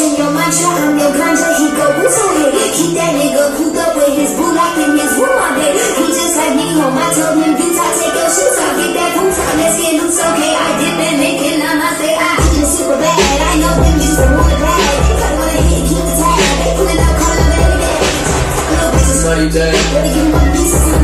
in your mantra, I'm your ganja. He go boots on it. Keep that nigga cooped up with his boo like in his room all day. He just had me home. I told him, you talk, take your shoes off, get that boots on. Let's get loose, okay? I did that naked, now I say I keep it super bad. I know them just don't wanna brag. They probably wanna hit, keep the tag. They pulling up, calling up every day. Little bitches, How you doing? better give my pieces.